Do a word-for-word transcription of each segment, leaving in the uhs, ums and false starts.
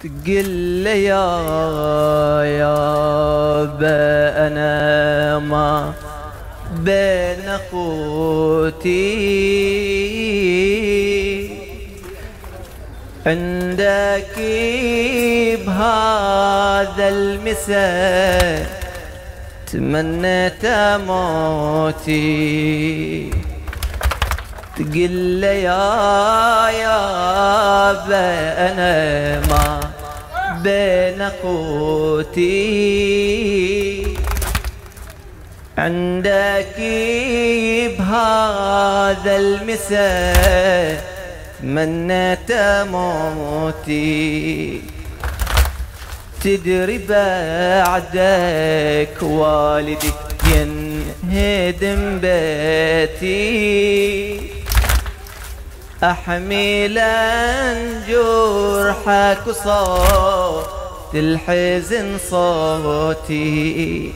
تقل لي يا يابا أنا ما بين أخوتي عندك بهذا المساء تمنيت موتي. تقل لي يا يابا أنا ما بين أخوتي عندك بهذا المساء تمنيت موتي. تدري بعدك والدي ينهدم بيتي أحميلا جرحك وصوت الحزن صوتي.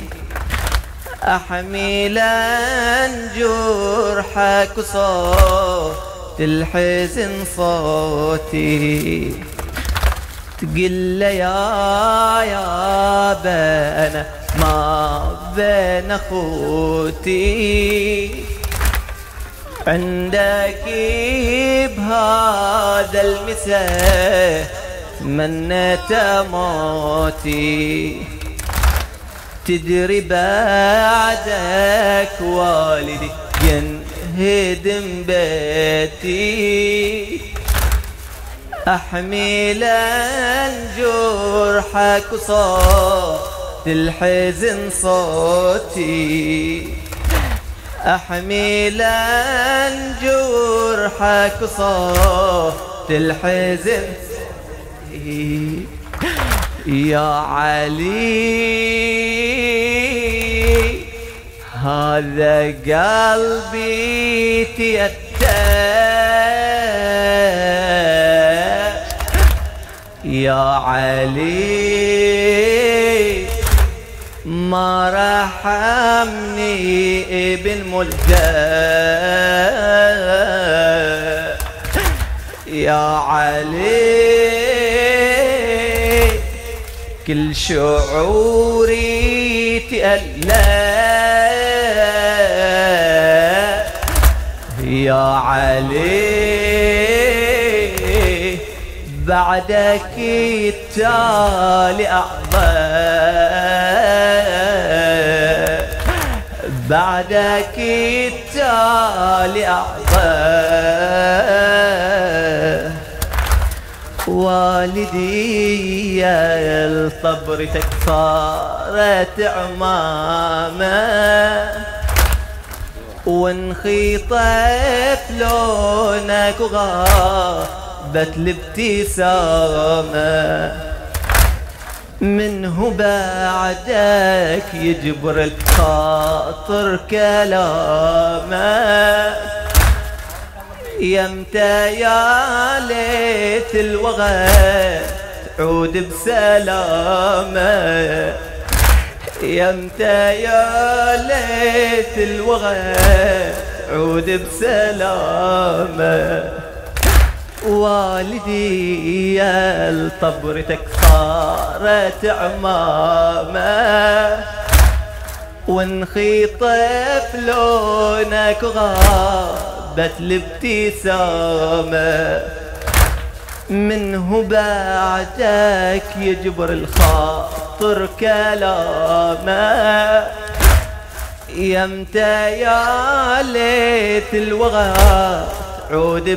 أحميلا جرحك وصوت الحزن صوتي. تقل لي يا يابا أنا ما بين أخوتي عندك بهذا المساء تمنيت موتي. تدري بعدك والدي ينهدم بيتي أحميلا جرحك وصوت الحزن صوتي. أحميلا جرحك وصوت الحزن يا علي هذا قلبي تيتم يا علي ما رحمني ابن ملجأ يا علي كل شعوري تألم يا علي بعدك التالي أعظم بعدك التالي أعظم. والدي يا الصبر تكفارت عمامه وانخيطت لونك وغابت الابتسامة. منه بعدك يجبر الخاطر كلامه يمتى يا ليت الوغى تعود بسلامه يمتى يا ليت الوغى تعود بسلامه. والدي يا الطبرتك صارت عمامه وانخيطت لونك غابت الابتسامه. منه بعدك يجبر الخاطر كلامه يمتى يا ليت الوغى عود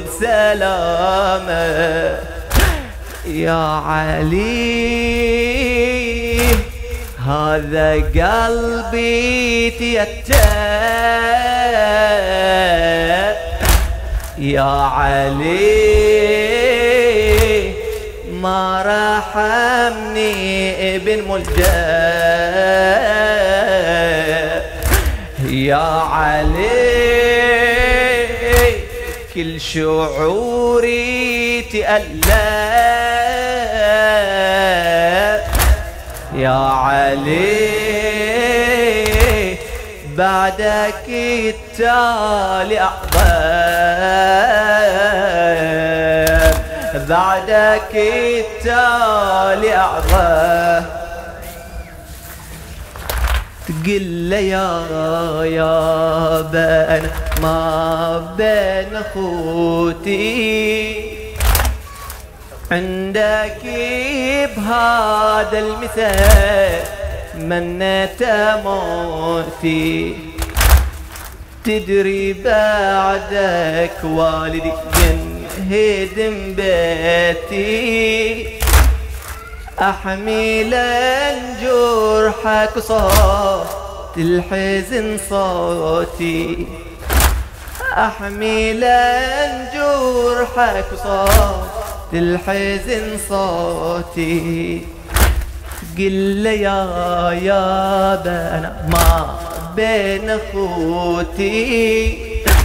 بسلامة يا علي هذا قلبي تيتم يا علي ما رحمني ابن ملجأ يا علي كل شعوري تألم يا علي بعدك التالي أعظم بعدك التالي أعظم. تقل يا يا بنا ما بين اخوتي عندك بهذا المثال منيت موتي. تدري بعدك والدي ينهدم بيتي أحميلا جرحك صوت الحزن صوتي. أحميلا جرحك صوت الحزن صوتي. قل يا يا بنا ما بين اخوتي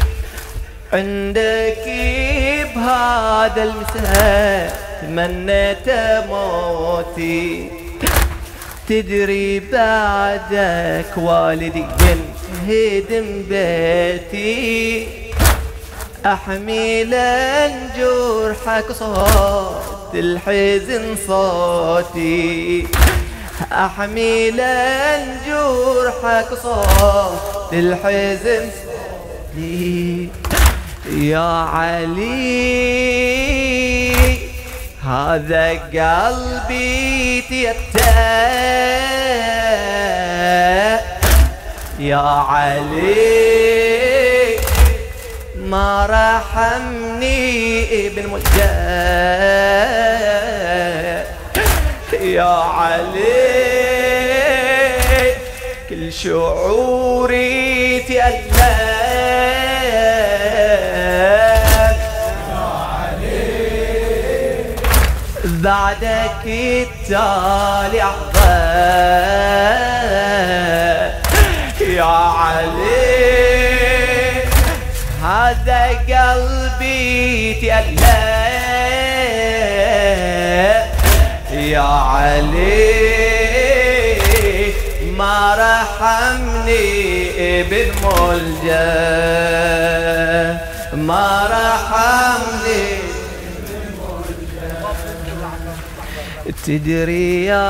عندك بهذا المساء تمنيت موتي. تدري بعدك والدي ينهدم بيتي أحميلا جرحك صوت الحزن صوتي. أحميلا جرحك صوت الحزن صوتي. يا علي هذا قلبي تيتاه. يا علي ما رحمني ابن ملجأ. يا علي كل شعوري تألم. بعدك التالي أحضر. يا علي هذا قلبي تألم. يا علي ما رحمني ابن ملجأ. ما رحمني. تدري يا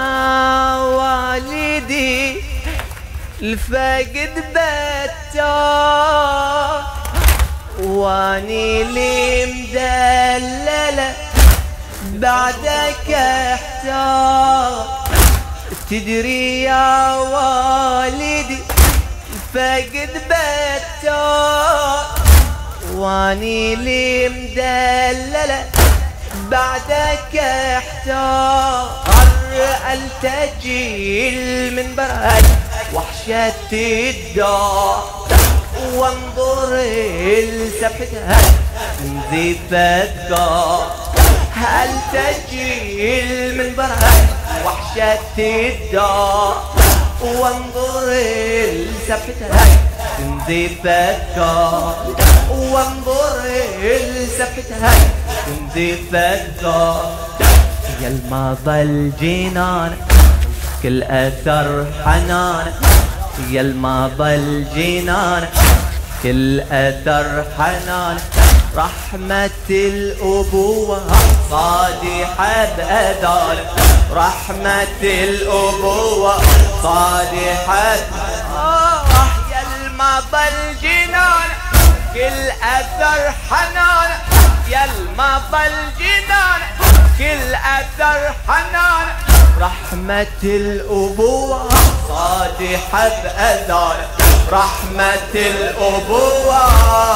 والدي الفقد بتاه واني اللي مدللة بعدك احتار. تدري يا والدي الفقد بتاه واني اللي مدللة بعدك احتار. التجيل من برد وحشة الدار وانظر لسبحتها نزيف الدار. هل تجيل من برد وحشة الدار وانظر لسبحتها نزيف الدار. وانظر لسبحتها نزيف الدار. يا الماضى الجنان كل أثر حنان. يا الماضى الجنان كل أثر حنان. رحمة الأبوة صادحة بأذان. رحمة الأبوة صادحة. آه يا الماضى الجنان كل أثر حنان. يا الماضى الجنان كل أثر حنان. رحمة الأبوة صادحة بأذان. رحمة الأبوة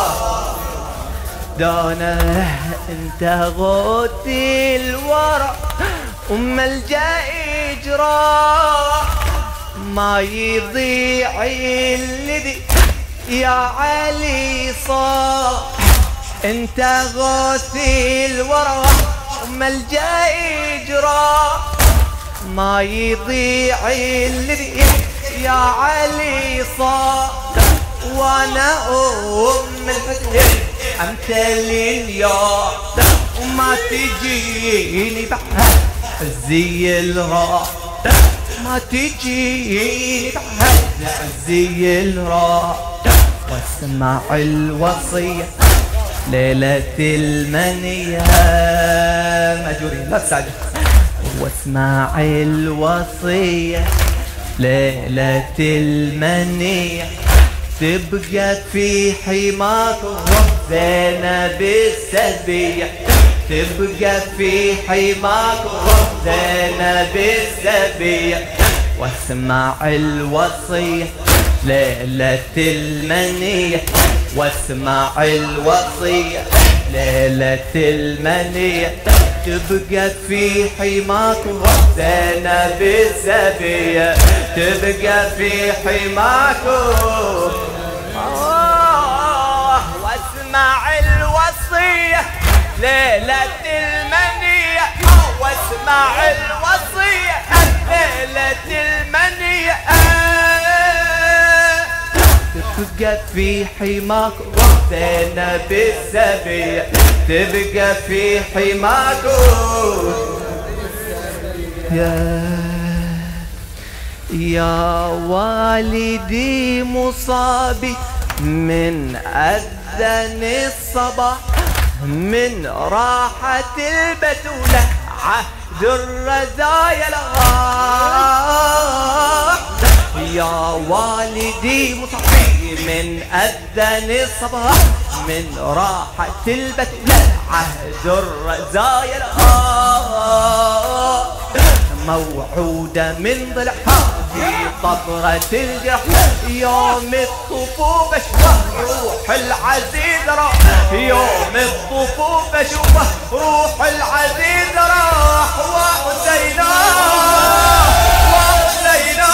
دونه انت غوثي الورى وملجأ إجراء ما يضيع الذي يا علي صار. انت غوثي الورى وملجأ إجراء ما يضيع الذي يا علي صار. وانا ام الحسن امثلي اليوم وما تجيني بعد زي الراء. ما تجيني بعد زي الراء. واسمع الوصية ليلة المنية ماجورين لا تساعد واسمع الوصية ليلة المنية تبقى في حماك الرب زينب السبية تبقى في حماك الرب زينب السبية واسمع الوصية ليلة المنية واسمع الوصية ليلة المنية تبقى في حماك الرب زينب السبية تبقى في حماك واسمع الوصية ليلة المنية واسمع الوصية ليلة المنية تبقى في حماك زينب السبية تبقى في حماك يا يا والدي مصابي من أذن الصباح من راحة البتولة عهد الرزايا لغاح يا والدي مصابي من أذن الصباح من راحة البتولة عهد الرزايا لغاح موعودة من ضلعها في طفرة الجرح يوم الطفوف اشوفه روح العزيز راح يوم الطفوف اشوفه روح العزيز راح وحسينا وحسينا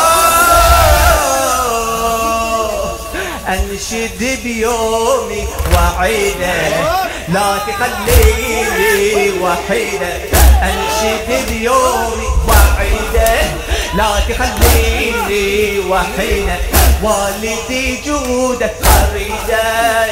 انشد بيومي وعيده لا تخليني وحيده انشد بيومي وعيده لا تخليني وحيده والدي جودك اريده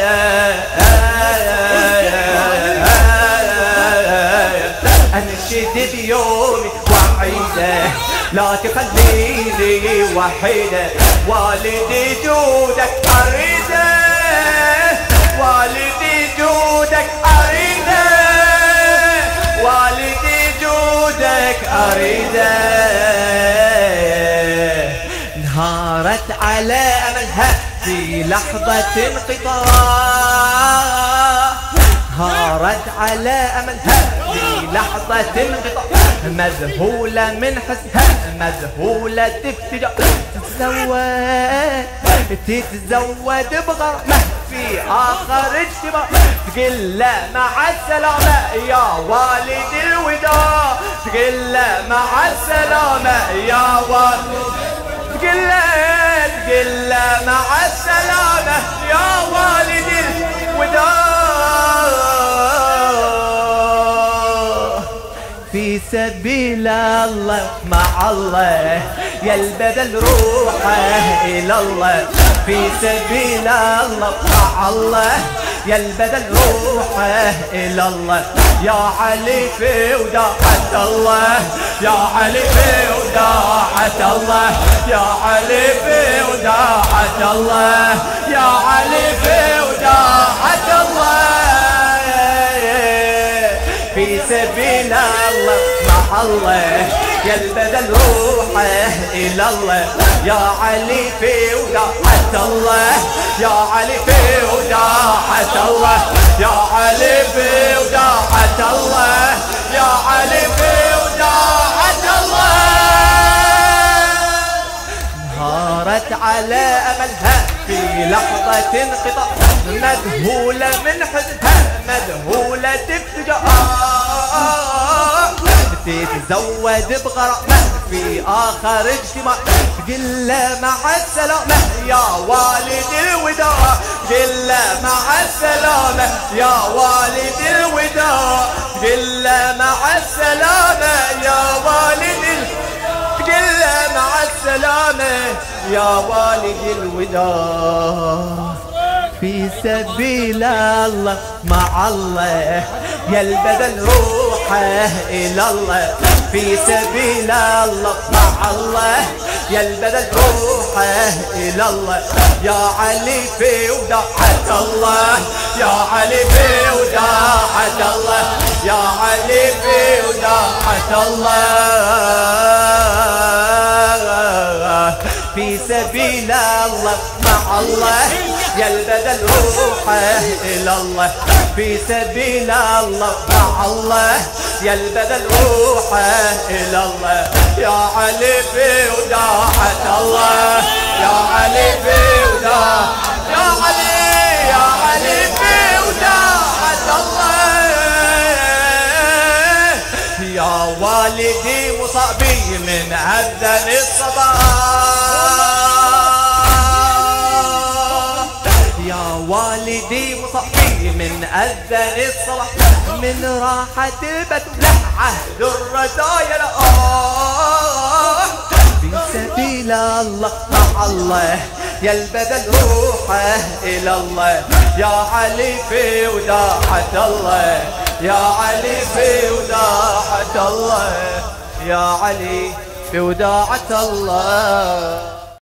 انشد بيومي وعيده لا تخليني وحيده والدي جودك اريده والدي جودك اريده والدي جودك اريده انهارت على املها في لحظة انقطاع انهارت على املها في لحظة انقطاع مذهولة من حسها مذهولة تفتجع تتزود تتزود بغرامة في آخر اجتماع تقول له مع السلامة يا والد الوداع تقول له مع السلامة يا والد تقول له تقول له مع السلامة يا والد الوداع في سبيل الله مع الله يا البذل روحه إلى الله في سبيل الله مع الله يا البذل روحه إلى الله يا علي في وداعة الله يا علي في وداعة الله يا علي في وداعة الله يا علي في وداعة الله في سبيل الله مع الله يا البذل روحه إلى الله يا علي في وداعة الله يا علي في وداعة الله يا علي في وداعة الله يا علي في وداعة الله انهارت على أملها في لحظة انقطاع مذهولة من حزنها مذهولة تفتجأ تتزود بغرامة في آخر اجتماع تقول له مع السلامة يا والد الوداع تقول له مع السلامة يا والد الوداع تقول له مع السلامة يا والد تقول له مع السلامة يا والد الوداع في سبيل الله مع الله يا البذل روح روحه إلى الله في سبيل الله مع الله يا البدل روحه إلى الله يا علي في وداعة الله يا علي في وداعة الله يا علي في وداعة الله في سبيل الله مع الله يا البدل روحه إلى الله في سبيل الله مع الله يا البدل روحه إلى الله يا علي في وداعة الله يا علي في وداعة يا علي يا علي في وداعة الله يا والدي مصابي من أذن الصباح يا والدي مصابي من أذن الصباح من راحة البتولة عهد الرزايا آه في سبيل الله مع الله يا البدل روحه إلى الله يا علي في وداعة الله يا علي في وداعة الله يا علي في وداعة الله.